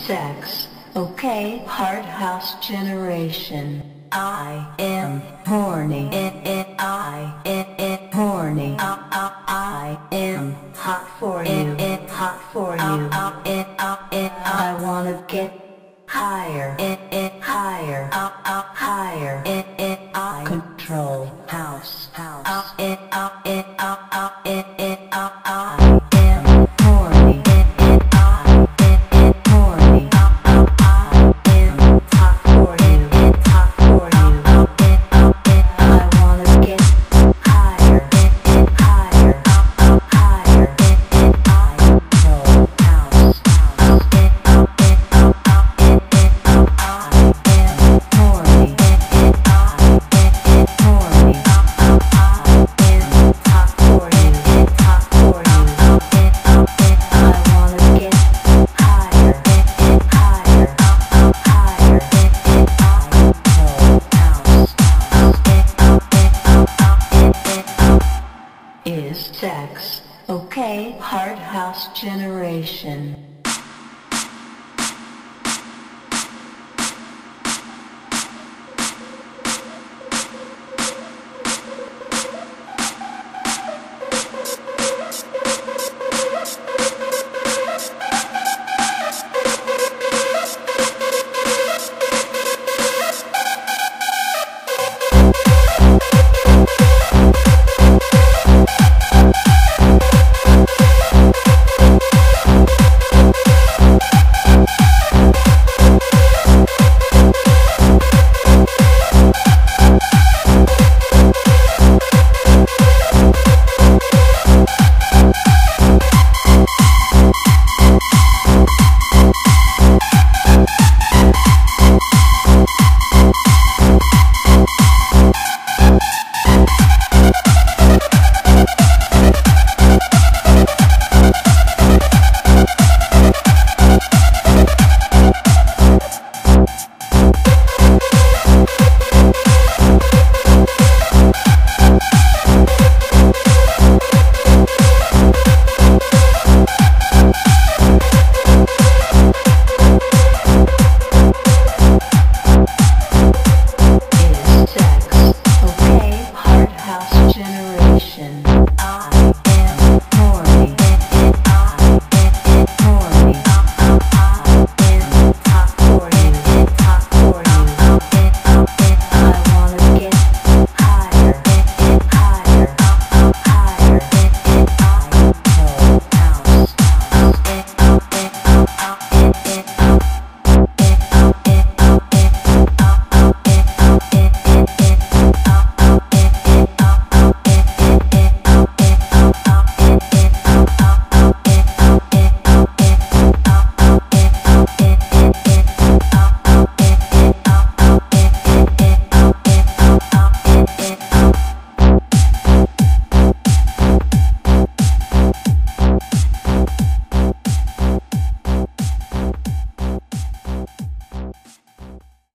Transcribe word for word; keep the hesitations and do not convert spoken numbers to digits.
sex, okay, hard house generation. I am horny, it, it, I, it, it, horny, uh, uh, I am hot for you, it, it, hot for you, uh, uh, it, uh, it, uh, I wanna get higher, it, it, higher, uh, uh, higher, it, it, I control house, house, uh, it, uh, it, uh, uh, it, it, uh, I am horny, it, it, I, it, it, horny, uh, uh, I am hot for you, it, hot for you, uh, it, uh, it, I wanna get higher, it, it, higher, uh, uh, higher, it, it, I control house, house, it, uh, it, uh, uh, it, it, uh, I am horny, it, it, I, it, it, horny, uh, uh, I am hot for you, it, hot for you, uh, it, uh, it, I wanna get higher, it, it, higher, uh, uh, higher, it, it, I control house, house, it, uh, it, uh, uh, it, it, uh, is sex, okay, hard house generation. Is sex, okay, hard house generation.